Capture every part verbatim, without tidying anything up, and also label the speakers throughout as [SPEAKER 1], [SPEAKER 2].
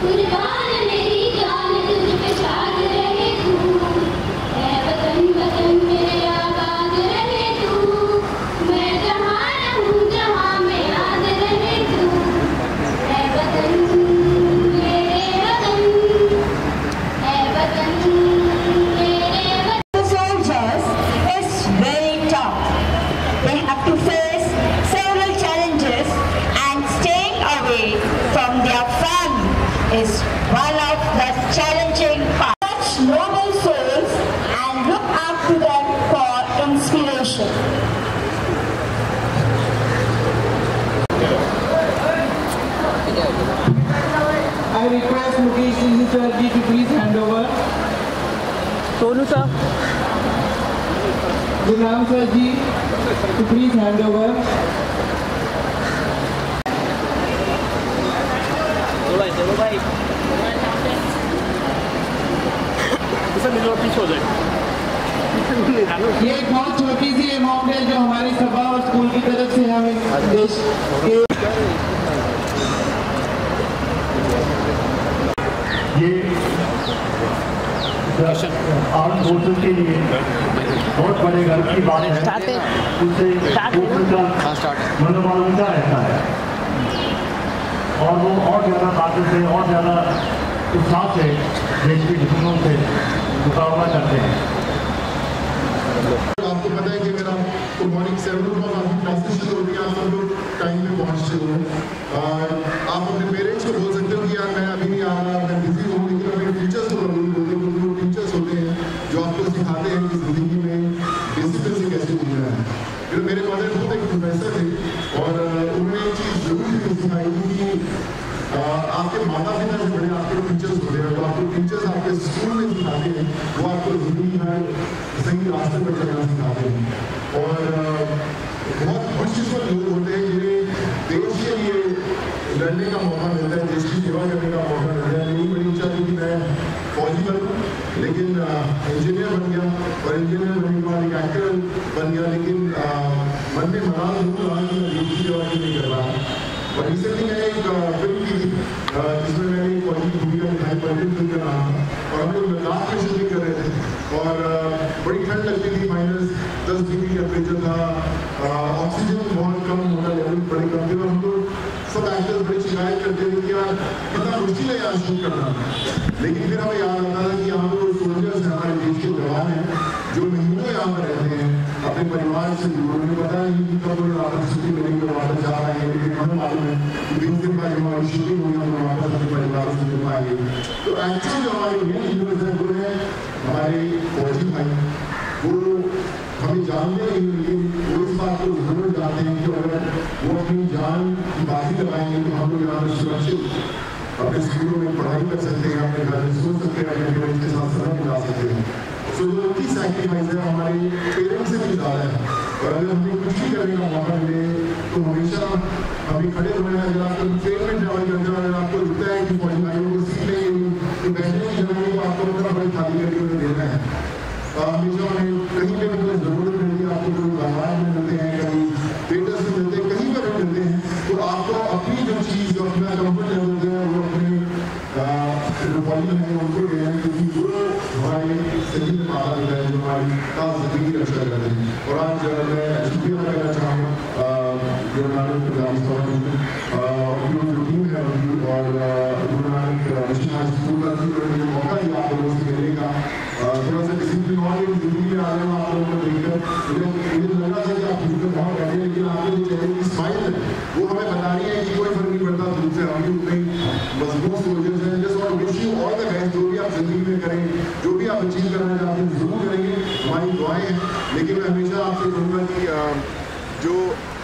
[SPEAKER 1] Is one of the challenging parts. Such noble souls and look up to them for inspiration.
[SPEAKER 2] I request Mukesh Singh sir to please hand over. Sonu sir. Gurnaam sir ji to please hand over. चलो भाई पीछे हो जाए। ये एक बहुत छोटी सी mocktail जो हमारी सभा और स्कूल की तरफ से हमें देश के
[SPEAKER 3] ये आर्म फोर्सेस के लिए बहुत बड़े गर्व की बात है। उससे मनोबल ऊंचा रहता है और वो और ज़्यादा ताकत से और ज़्यादा उत्साह से देश के दुश्मनों से मुकाबला करते हैं।
[SPEAKER 4] आपको पता है कि अगर आप मॉर्निंग सेवन ओ क्लॉक आपकी क्लासेस शुरू होती है, आप सब लोग टाइम में पहुँचते हो। आप अपने पेरेंट्स को बोल सकते हो कि यार मैं अभी नहीं आ रहा, मैं बिजी हूँ, लेकिन अपने टीचर्स को बोल बोलते हो क्योंकि वो टीचर्स होते हैं जो आपको सिखाते हैं कि ज़िंदगी में डिसिप्लिन से कैसे जीना है। फिर मेरे मदर खुद एक प्रोफेसर थे और उन्होंने एक चीज़ जरूर सिखाई थी कि आपके माता पिता जो बड़े आपके टीचर्स होते हैं, जो आपको टीचर्स आपके स्कूल में सिखाते हैं, वो आपको ज़िंदगी में सही रास्ते पर चलना सिखाते हैं। और बहुत खुशकिस्मत लोग होते हैं जिन्हें देश के लिए लड़ने का मौका मिलता है, देश की सेवा करने का मौका मिलता है। मेरी बड़ी इच्छा थी कि मैं फौजी बनूँ, लेकिन इंजीनियर बन गया और इंजीनियर बनने के बाद एक एक्टर बन गया, लेकिन मन में मनाल जरूर रहा कि मैं देश की सेवा नहीं कर रहा। और रिसेंटली मैंने एक फिल्म की थी जिसमें मैंने एक फौजी की भूमिका निभाई, पर्यटन फिल्म का नाम था, और हम लोग लद्दाख में शूटिंग कर रहे थे और बड़ी ठंड लगती थी, माइनस दस डिग्री टेम्परेचर था, ऑक्सीजन बहुत कम होता, लेवल बड़े कम थे। हम लोग सब एक्टर्स बड़ी शिकायत करते थे कि यार कितना मुश्किल है यहाँ शूट करना, लेकिन फिर हमें याद आता था कि यहाँ पर सोल्जर्स हैं, हमारे देश के जवान हैं जो महीनों यहाँ पर रहते हैं अपने परिवार से दूर। उन्हें पता नहीं कि कब वापस छुट्टी मिलेंगे, वापस जा रहे हैं, लेकिन हमें मालूम है कि बीस दिन बाद जब हमारी शूटिंग होगी हम वापस अपने परिवार से मिल पाएंगे। तो एक्चुअली जो हमारे मेन हीरो वो है हमारे फौजी भाई, वो हमें जानते हैं लेकिन वो इस बात को जरूर जानते हैं कि अगर वो अपनी जान की बाजी लगाएंगे तो हम लोग यहाँ पर सुरक्षित अपने स्कूलों में पढ़ाई कर सकते हैं, अपने घर में सो सकते हैं, अपने पेरेंट्स के साथ समय बिता सकते हैं। सो जो उनकी सैक्रिफाइस है हमारे पेरेंट्स से भी ज़्यादा है, और अगर हमें कुछ भी करने का मौका मिले तो हमेशा हमें खड़े होना है। अगर आप ट्रेन में ट्रैवल करते हो, अगर आपको लगता है कि फौजी भाइयों को सीट लेंगे तो बैठने की जगह को आपको मतलब बड़ी खाली करके उन्हें देना है। हमेशा उन्हें कहीं पर भी कोई ज़रूरत मिलती है, आपको कोई बाजार में मिलते हैं, कहीं थिएटर्स में मिलते हैं, कहीं पर भी मिलते हैं, तो आपको अपनी जो चीज़ जो अपना कम्फर्ट लेवल है वो अपने फौजी हैं उनको देना है, क्योंकि वो हमारे सही में मारा जाता है जो हमारी खास जिंदगी की रक्षा करते हैं। और आज मैं शुक्रिया करना चाहूँगा जो हमारे प्रधान जो टीम है उनकी और गुरु नानक मिशन स्कूल का मुझे मौका दिया आप लोगों से मिलने का, थोड़ा सा डिसिप्लिन और जिंदगी में आ रहे हो आप लोगों को देखकर मुझे मुझे लगा था कि आप फिजिकल बहुत बैठे, लेकिन आपके जो चेहरे की स्माइल है वो हमें बता रही है कि कोई फर्क नहीं पड़ता दूर से, हम भी उतने मजबूत सोल्जर्स हैं। Just want to wish you all the best, जो भी आप जिंदगी में करें, जो भी आप अचीव करना चाहते हैं जरूर करेंगे, हमारी दुआएं हैं। लेकिन मैं हमेशा आपसे कहूँगा कि जो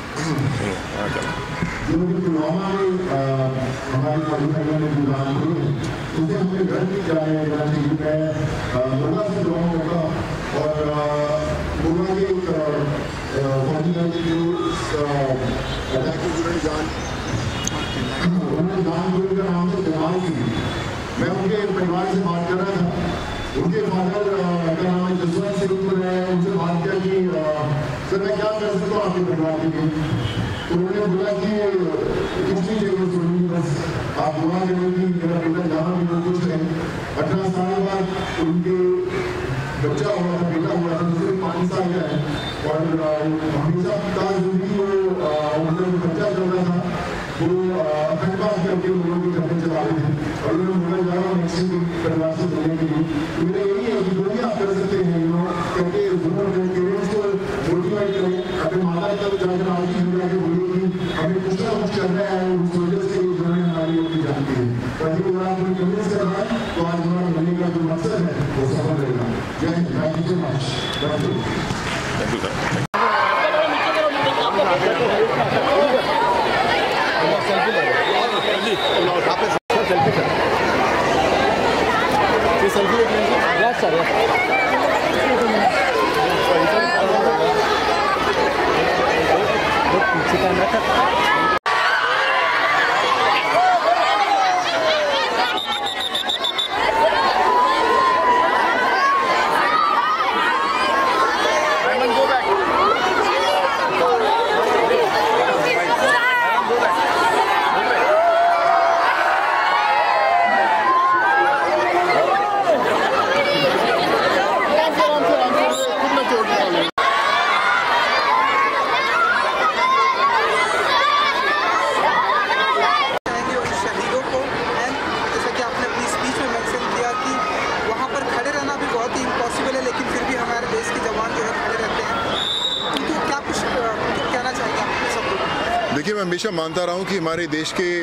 [SPEAKER 4] जो भी पुलवामा में हमारी फौजी भाइयों ने गुजान की है उसे हमें घर भी जाने देना चाहिए। मैं मोगा से जुड़ा होगा और मोगा के एक फौजी भाई जो अटैक में जुड़े जान उन्होंने जान गुरु का नाम से जवान की, मैं उनके परिवार से बात कर रहा था, उनके फादर का नाम है जसवंत सिंह, उनसे बात किया कि सर मैं क्या कर सकता हूँ आपके परिवार के लिए, उन्होंने बोला कि कुछ नहीं चाहिए सोनी, बस आप दुआ करें कि मेरा बेटा जहाँ भी वो कुछ है। अठारह साल बाद उनके बच्चा हुआ था, बेटा हुआ था, दूसरे पाँच साल का है और हमेशा पिता जिंदगी वो उनका बच्चा चल रहा था, वो अखंड बात करके उन लोगों की खबरें चला रहे थे और उन्होंने बोला जा रहा हूँ नेक्स्ट वीक परिवार से बोलने के लिए। तो मेरा यही है कि जो भी आप कर सकते हैं यू नो करके दोनों पेरेंट्स को मोटिवेट करें, अपने माता पिता को जाकर आगे जुड़ा के बोलिए कि हमें कुछ ना कुछ करना है, उस वजह से जो है हमारी अपनी जानती है। ताकि अगर आप उन्हें कन्विंस कर रहा है तो आज हमारा मिलने का जो मकसद है वो सफल रहेगा। Jai Hind, thank you so much. Thank you.
[SPEAKER 5] देखिए, मैं हमेशा मानता रहा हूँ कि हमारे देश के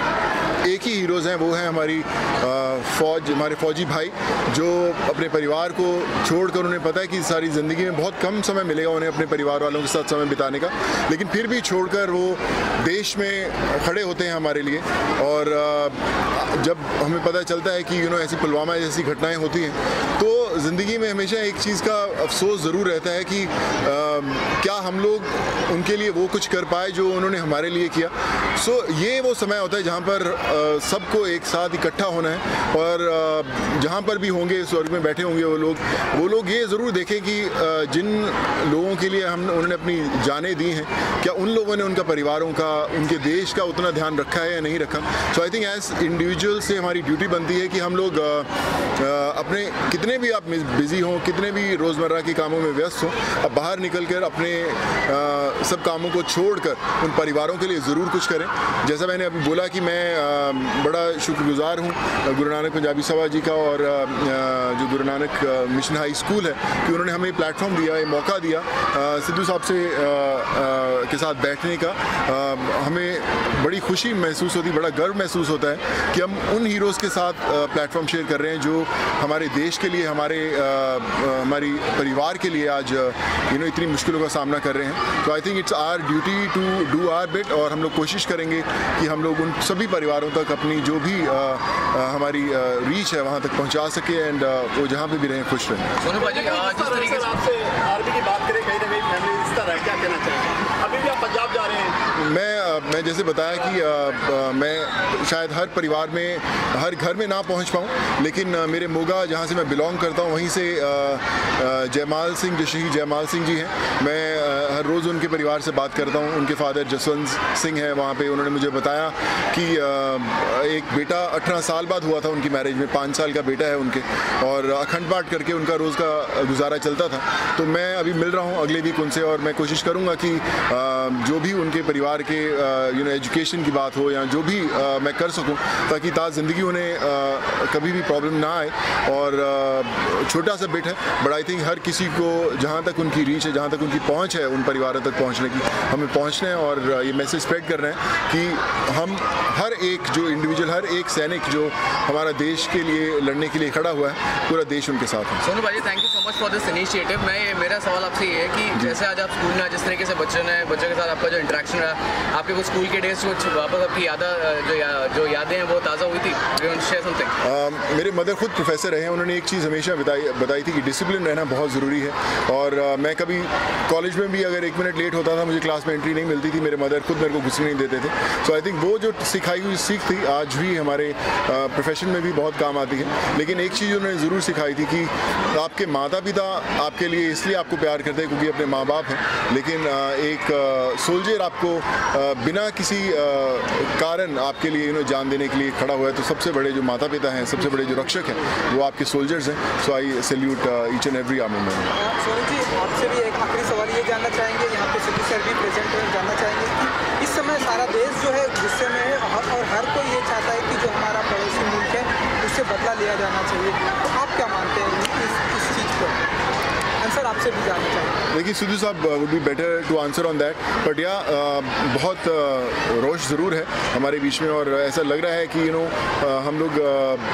[SPEAKER 5] एक ही हीरोज़ हैं, वो हैं हमारी फ़ौज, हमारे फ़ौजी भाई जो अपने परिवार को छोड़कर, उन्हें पता है कि सारी ज़िंदगी में बहुत कम समय मिलेगा उन्हें अपने परिवार वालों के साथ समय बिताने का, लेकिन फिर भी छोड़कर वो देश में खड़े होते हैं हमारे लिए। और जब हमें पता चलता है कि यू नो ऐसी पुलवामा जैसी घटनाएं होती हैं तो ज़िंदगी में हमेशा एक चीज़ का अफसोस ज़रूर रहता है कि आ, क्या हम लोग उनके लिए वो कुछ कर पाए जो उन्होंने हमारे लिए किया। सो ये वो समय होता है जहाँ पर सबको एक साथ इकट्ठा होना है और जहाँ पर भी होंगे, स्वर्ग में बैठे होंगे वो लोग वो लोग ये ज़रूर देखें कि जिन लोगों के लिए हम उन्होंने अपनी जानें दी हैं, क्या उन लोगों ने उनका परिवारों का, उनके देश का उतना ध्यान रखा है या नहीं रखा। So I think as individual से हमारी ड्यूटी बनती है कि हम लोग अपने कितने भी आप बिज़ी हों, कितने भी रोज़मर्रा के कामों में व्यस्त हों, अब बाहर निकल कर अपने आ, सब कामों को छोड़कर उन परिवारों के लिए ज़रूर कुछ करें। जैसा मैंने अभी बोला कि मैं आ, बड़ा शुक्रगुजार हूँ गुरु नानक पंजाबी सभा जी का और आ, जो Guru Nanak mission high school है कि उन्होंने हमें प्लेटफॉर्म दिया, ये मौका दिया आ, सिद्धू साहब से आ, आ, के साथ बैठने का। आ, हमें बड़ी खुशी महसूस होती, बड़ा गर्व महसूस होता है कि हम उन हीरोज़ के साथ प्लेटफॉर्म शेयर कर रहे हैं जो हमारे देश के लिए, हमारे हमारी परिवार के लिए आज यू नो इतनी मुश्किलों का सामना कर रहे हैं। तो I think it's our duty to do our bit और हम लोग कोशिश करेंगे कि हम लोग उन सभी परिवारों तक अपनी जो भी आ, आ, हमारी रीच है वहाँ तक पहुँचा सके एंड वो जहाँ पे भी रहें खुश रहें।
[SPEAKER 6] सोनू भाई, जिस तरीके से आपसे आर्मी की बात करें, कहीं ना कहीं फैमिली रिश्ता है, क्या कहना चाहिए? अभी भी आप पंजाब जा रहे हैं।
[SPEAKER 5] मैं मैं जैसे बताया कि आ, आ, मैं शायद हर परिवार में, हर घर में ना पहुँच पाऊँ, लेकिन आ, मेरे मोगा जहाँ से मैं बिलोंग करता हूँ वहीं से जयमाल सिंह, जो शहीद जयमाल सिंह जी हैं, मैं आ, हर रोज़ उनके परिवार से बात करता हूँ। उनके फादर जसवंत सिंह हैं वहाँ पे, उन्होंने मुझे बताया कि आ, एक बेटा अठारह साल बाद हुआ था उनकी मैरिज में, पाँच साल का बेटा है उनके, और अखंड पाठ करके उनका रोज़ का गुजारा चलता था। तो मैं अभी मिल रहा हूँ अगले वीक उनसे और मैं कोशिश करूँगा कि आ, जो भी उनके परिवार के यू नो एजुकेशन की बात हो या जो भी आ, मैं कर सकूँ ताकि ताज़ ज़िंदगी उन्हें आ, कभी भी प्रॉब्लम ना आए। और आ, छोटा सा बिट है, बट आई थिंक हर किसी को जहाँ तक उनकी रीच है, जहाँ तक उनकी पहुँच है उन परिवारों तक पहुँचने की, हमें पहुँचना है और ये मैसेज स्प्रेड कर रहे हैं कि हम हर एक जो इंडिविजुअल, हर एक सैनिक जो हमारा देश के लिए लड़ने के लिए खड़ा हुआ है, पूरा देश उनके साथ है।
[SPEAKER 6] सोनू भाई, thank you so much for this initiative. मैं मेरा सवाल आपसे ये है कि जैसे आज आप स्कूल में, जिस तरीके से बच्चों ने बच्चों के साथ आपका जो इंटरेक्शन रहा, आपके वो स्कूल के डेज कुछ वापस आपकी याद जो या, जो यादें हैं वो ताज़ा हुई थी? Share something.
[SPEAKER 5] मेरे मदर खुद प्रोफेसर रहे हैं, उन्होंने एक चीज़ हमेशा बताई बताई थी कि डिसिप्लिन रहना बहुत ज़रूरी है। और uh, मैं कभी कॉलेज में भी अगर एक मिनट लेट होता था, मुझे क्लास में एंट्री नहीं मिलती थी, मेरे मदर खुद मेरे को घुसने नहीं देते थे। सो आई थिंक वो जो सिखाई हुई सीख थी आज भी हमारे प्रोफेशन uh, में भी बहुत काम आती है। लेकिन एक चीज़ उन्होंने ज़रूर सिखाई थी कि आपके माता पिता आपके लिए इसलिए आपको प्यार करते हैं क्योंकि अपने माँ बाप हैं, लेकिन एक सोल्जर आपको बिना किसी कारण आपके लिए यू नो जान देने के लिए खड़ा हुआ है, तो सबसे बड़े जो माता पिता हैं, सबसे बड़े जो रक्षक हैं, वो आपके सोल्जर्स हैं। So I salute each and every army man.
[SPEAKER 2] Sonu ji, आपसे भी एक आखिरी सवाल ये जानना चाहेंगे, यहाँ पे सिटी सर भी प्रेजेंट है, जानना चाहेंगे कि इस समय सारा देश जो है गुस्से में है और हर कोई ये चाहता है कि जो हमारा पड़ोसी मुल्क है उससे बदला लिया जाना चाहिए, तो आप क्या मानते हैं इस इस चीज़ को? आंसर आपसे भी जानना चाहिए।
[SPEAKER 5] देखिए सिद्धू साहब, would be better to answer on that, but या बहुत uh, रोष ज़रूर है हमारे बीच में, और ऐसा लग रहा है कि यू नो uh, हम लोग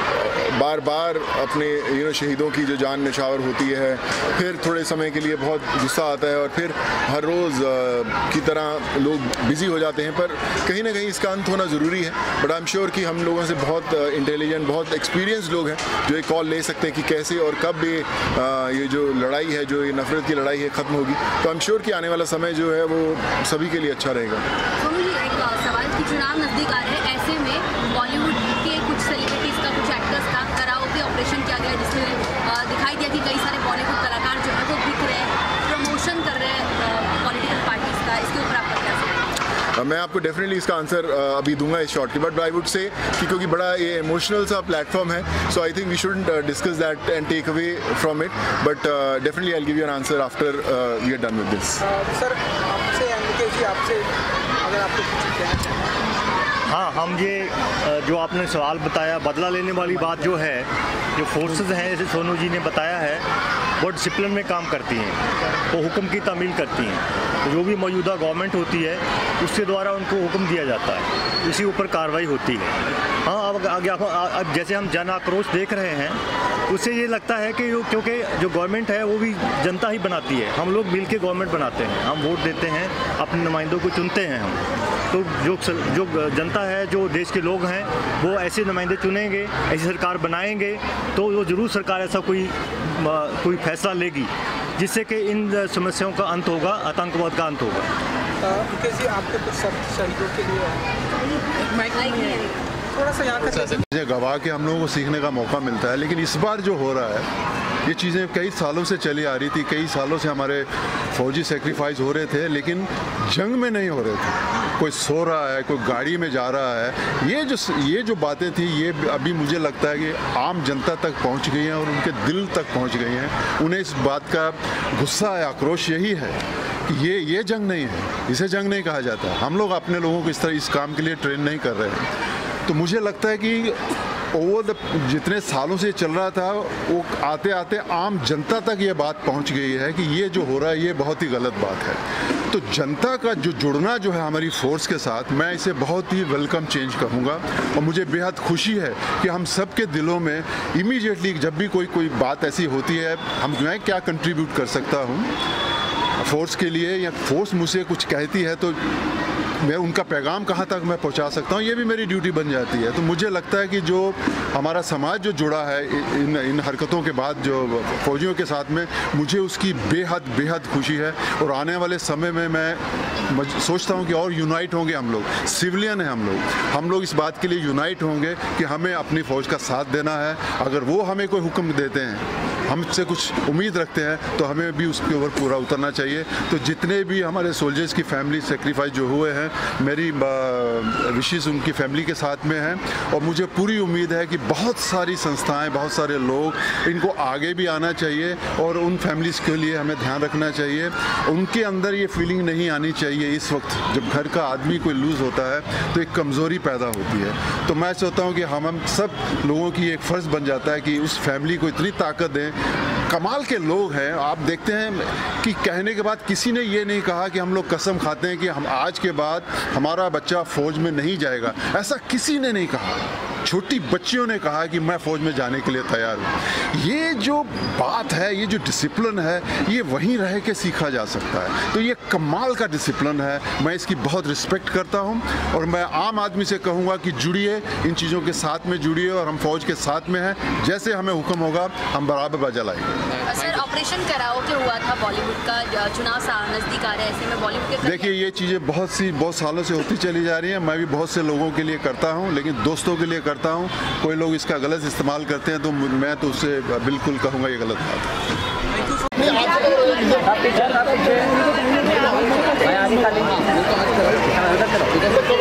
[SPEAKER 5] uh, बार बार अपने यू नो शहीदों की जो जान निछावर होती है, फिर थोड़े समय के लिए बहुत गुस्सा आता है और फिर हर रोज़ uh, की तरह लोग बिज़ी हो जाते हैं। पर कहीं ना कहीं इसका अंत होना ज़रूरी है, बट आई एम श्योर कि हम लोगों से बहुत इंटेलिजेंट, uh, बहुत एक्सपीरियंस लोग हैं जो एक कॉल ले सकते हैं कि कैसे और कब ये uh, ये जो लड़ाई है, जो ये नफरत की लड़ाई है, ख़त्म होगी। तो आई एम श्योर कि आने वाला समय जो है वो सभी के लिए अच्छा रहेगा।
[SPEAKER 7] सोनू जी, एक सवाल कि चुनाव नज़दीक आ रहे हैं, ऐसे में बॉलीवुड के कुछ सेलिब्रिटीज़ का, कुछ एक्टर्स का कराओके ऑपरेशन किया गया, जिसमें दिखाई दिया कि कई सारे बॉलीवुड कलाकार जो है वो दिख रहे हैं, प्रमोशन कर रहे हैं पॉलिटिकल पार्टीज़ का, इसके ऊपर आपका क्या कहना है?
[SPEAKER 5] मैं आपको डेफिनेटली इसका आंसर अभी दूंगा इस शॉर्ट के बाद, आई वुड से कि क्योंकि बड़ा ये इमोशनल सा प्लेटफॉर्म है, so I think we shouldn't discuss that and take away from it, but definitely I will give you an answer after we are done with this.
[SPEAKER 2] Sir, आपसे मुकेश जी, आपसे अगर आपको कुछ कहना चाहिए।
[SPEAKER 3] हाँ, हम ये जो आपने सवाल बताया, बदला लेने वाली बात जो है, जो फोर्सेस हैं जैसे सोनू जी ने बताया है, वो डिसिप्लिन में काम करती हैं, वो हुक्म की तामील करती हैं। तो जो भी मौजूदा गवर्नमेंट होती है उसके द्वारा उनको हुक्म दिया जाता है, इसी ऊपर कार्रवाई होती है। हाँ, अब आगे अब जैसे हम जन आक्रोश देख रहे हैं, उससे ये लगता है कि क्योंकि जो गवर्नमेंट है वो भी जनता ही बनाती है, हम लोग मिल के गवर्नमेंट बनाते हैं, हम वोट देते हैं, अपने नुमाइंदों को चुनते हैं हम। तो जो जो जनता है, जो देश के लोग हैं, वो ऐसे नुमाइंदे चुनेंगे, ऐसी सरकार बनाएंगे, तो वो ज़रूर सरकार ऐसा कोई कोई फैसला लेगी जिससे कि इन समस्याओं का अंत होगा, आतंकवाद का अंत होगा।
[SPEAKER 2] मुकेश जी, आपके कुछ शहीदों के लिए थोड़ा सा यहाँ का
[SPEAKER 8] गवाह के हम लोगों को सीखने का मौका मिलता है, लेकिन इस बार जो हो रहा है, ये चीज़ें कई सालों से चली आ रही थी, कई सालों से हमारे फौजी सेक्रीफाइस हो रहे थे, लेकिन जंग में नहीं हो रहे थे। कोई सो रहा है, कोई गाड़ी में जा रहा है, ये जो ये जो बातें थी, ये अभी मुझे लगता है कि आम जनता तक पहुंच गई हैं और उनके दिल तक पहुंच गई हैं। उन्हें इस बात का गुस्सा है, आक्रोश यही है कि ये ये जंग नहीं है, इसे जंग नहीं कहा जाता। हम लोग अपने लोगों को इस तरह इस काम के लिए ट्रेन नहीं कर रहे हैं। तो मुझे लगता है कि ओवर द जितने सालों से चल रहा था, वो आते आते आम जनता तक ये बात पहुंच गई है कि ये जो हो रहा है ये बहुत ही गलत बात है। तो जनता का जो जुड़ना जो है हमारी फोर्स के साथ, मैं इसे बहुत ही वेलकम चेंज कहूँगा, और मुझे बेहद खुशी है कि हम सब के दिलों में इमीडिएटली जब भी कोई कोई बात ऐसी होती है, हम मैं क्या कंट्रीब्यूट कर सकता हूँ फोर्स के लिए, या फोर्स मुझसे कुछ कहती है तो मैं उनका पैगाम कहाँ तक मैं पहुँचा सकता हूँ, ये भी मेरी ड्यूटी बन जाती है। तो मुझे लगता है कि जो हमारा समाज जो जुड़ा है इन इन हरकतों के बाद जो फौजियों के साथ में, मुझे उसकी बेहद बेहद खुशी है। और आने वाले समय में मैं सोचता हूँ कि और यूनाइट होंगे हम लोग, सिविलियन हैं हम लोग, हम लोग इस बात के लिए यूनाइट होंगे कि हमें अपनी फ़ौज का साथ देना है। अगर वो हमें कोई हुक्म देते हैं, हमसे कुछ उम्मीद रखते हैं, तो हमें भी उसके ऊपर पूरा उतरना चाहिए। तो जितने भी हमारे सोल्जर्स की फैमिली सेक्रीफाइस जो हुए हैं, मेरी विशेष उनकी फैमिली के साथ में हैं, और मुझे पूरी उम्मीद है कि बहुत सारी संस्थाएं, बहुत सारे लोग इनको आगे भी आना चाहिए, और उन फैमिलीज़ के लिए हमें ध्यान रखना चाहिए। उनके अंदर ये फीलिंग नहीं आनी चाहिए इस वक्त जब घर का आदमी कोई लूज़ होता है तो एक कमज़ोरी पैदा होती है। तो मैं चाहता हूँ कि हम हम सब लोगों की एक फ़र्ज़ बन जाता है कि उस फैमिली को इतनी ताकत दें। कमाल के लोग हैं, आप देखते हैं कि कहने के बाद किसी ने ये नहीं कहा कि हम लोग कसम खाते हैं कि हम आज के बाद हमारा बच्चा फौज में नहीं जाएगा, ऐसा किसी ने नहीं कहा। छोटी बच्चियों ने कहा कि मैं फ़ौज में जाने के लिए तैयार हूँ। ये जो बात है, ये जो डिसिप्लिन है, ये वहीं रह के सीखा जा सकता है। तो ये कमाल का डिसिप्लिन है, मैं इसकी बहुत रिस्पेक्ट करता हूँ, और मैं आम आदमी से कहूँगा कि जुड़िए, इन चीज़ों के साथ में जुड़िए, और हम फ़ौज के साथ में हैं। जैसे हमें हुक्म होगा हम बराबर बजा लाएंगे।
[SPEAKER 7] सर, ऑपरेशन कराओके हुआ था बॉलीवुड का, चुनाव नज़दीक आ रहे हैं, ऐसे में बॉलीवुड के
[SPEAKER 8] देखिए ये चीज़ें बहुत सी बहुत सालों से होती चली जा रही हैं। मैं भी बहुत से लोगों के लिए करता हूँ, लेकिन दोस्तों के लिए करता हूँ। कोई लोग इसका गलत इस्तेमाल करते हैं तो मैं तो उससे बिल्कुल कहूँगा ये गलत बात है।
[SPEAKER 9] आप पीछे आप पीछे मैं आगे खाली